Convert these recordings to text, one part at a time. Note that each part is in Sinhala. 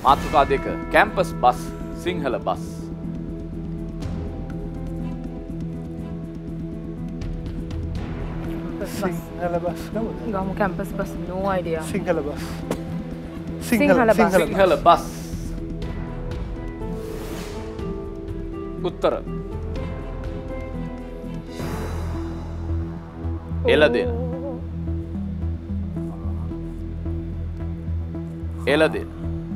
මාතෘකා 2 කැම්පස් බස් සිංහල බස්. Sinhala bus. Gamu campus bus, no idea. Sinhala bus. Sinhala bus. Sinhala බස්. උත්තර. එළදෙන. එළදෙන.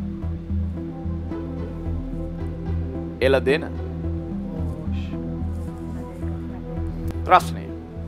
එළදෙන. ප්‍රශ්නය.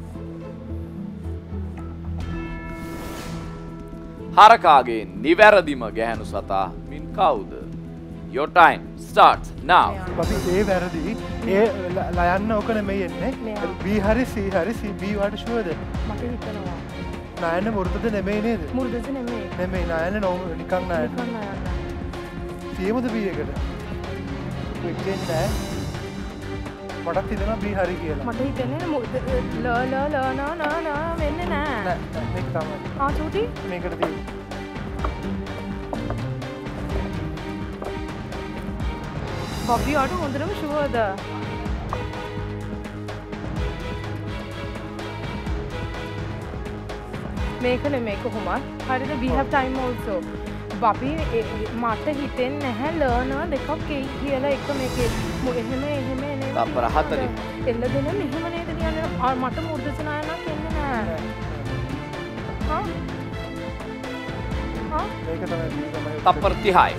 හරකාගේ නිවැරදිම ගැහැණු සතා මින් කවුද? Your time starts now. අපි ඒ වැරදි. ඒ ලයන්න ඕක නෙමෙයි එන්නේ. B හරි C හරි C B වට ෂුවර්ද? මට හිතෙනවා. නයන මුරුදද නෙමෙයි නේද? මුරුදද නෙමෙයි. නෙමෙයි නයන නිකන් නයන. තියමුද B එකට? වෙච්චෙන් නෑ. මටත් හිතෙනවා B හරි කියලා. මට හිතෙන්නේ ල වෙන්නේ නෑ. නෑ මේක තමයි. ආ චූටි මේකට තියෙන්නේ. බබ්බි අඩු හොඳටම ෂුවර්ද? මේක නෙමෙයි කොහොමද? හරිද? We have time also. බබ්බි මට හිතෙන්නේ නැහැ ලර්නර් දෙකක් කියලා එක මේකේ එහෙම නේ. තප්පර 40. එල්ල දෙන මෙහෙම නේද කියන්නේ? මට මුර්ධචනායනක් එන්නේ නැහැ. හා? මේක තමයි තප්පර 30යි.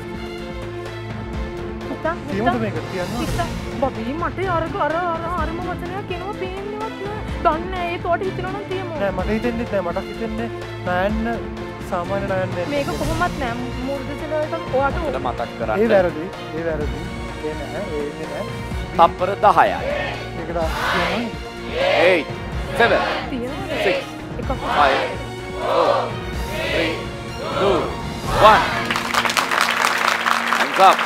තියමුද මේක කියන්න? බබ්බි මට අරම වචනයක් කියනවා පේන්නේවත් නෑ. දන්නේ ඒ තෝට හිතනවා නම් තියමු. නෑ මට හිතෙන්නේ නෑ මට හිතෙන්නේ නයන්න සාමාන්‍ය නයන්න මේක කොහොමත් නෑ මුර්ධචලයට ඔයාට මතක් කරන්න. ඒ වැරදි. ඒ නෑ ඒ නෑ. තප්පර 10යි. මේකට කියන්න 8 7 6 5 4 3 2 1 hands up.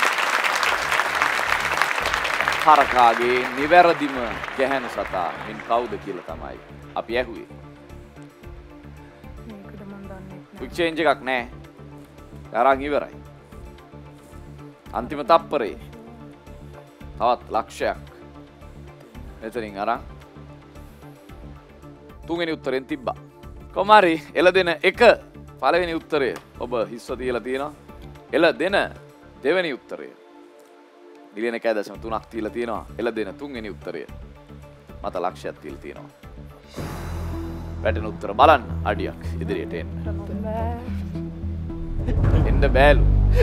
හරකාගේ නිවැරදිම ගැහැණු සතා මින් කවුද කියලා තමයි අපි ඇහුවේ. මේකද මන් දන්නේ නැහැ. ක්වික් චේන්ජ් එකක් නැහැ. තරංග ඉවරයි. අන්තිම තප්පරේ තවත් ලක්ෂයක් මෙතනින් අරන් තුන්වෙනි උත්තරෙන් තිබ්බා. කොමාරි එළදෙන 1 පළවෙනි උත්තරය ඔබ හිස්ව තියලා තියෙනවා. එළදෙන දෙවෙනි උත්තරය මිලියන 1.3ක් තියලා තියෙනවා. එළදෙන තුන්වෙනි උත්තරය මත ලක්ෂයක් තියලා තියෙනවා. වැටෙන උත්තර බලන්න අඩියක් ඉදිරියට එන්න. එන්න බෑලු.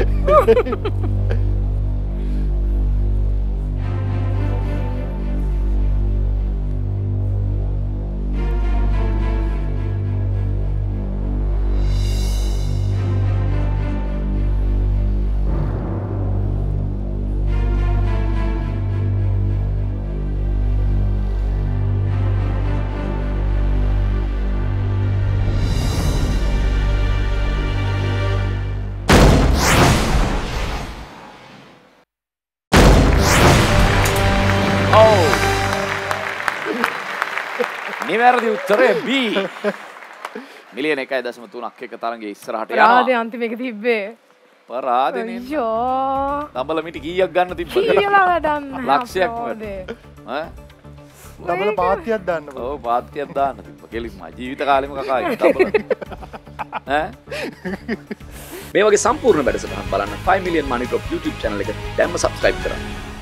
නිවැරදි උත්තරය B. මිලියන 1.3ක් එක තරංගේ ඉස්සරහට යනවා. පරාදේ අන්තිම එක තිබ්බේ. පරාදෙනේ. අයියෝ. දඹල මිටි කීයක් ගන්න තිබ්බද? කියලා වැඩක් නැහැ. ලක්ෂයක් වඩ. ඈ? දඹල පාත්තියක් දාන්න. ඔව් පාත්තියක් දාන්න තිබ්බ. කෙලින්ම ජීවිත කාලෙම කකා දඹල. ඈ? මේ වගේ සම්පූර්ණ වැඩසටහන් බලන්න 5 million money drop YouTube channel එක දැම්ම subscribe කරන්න.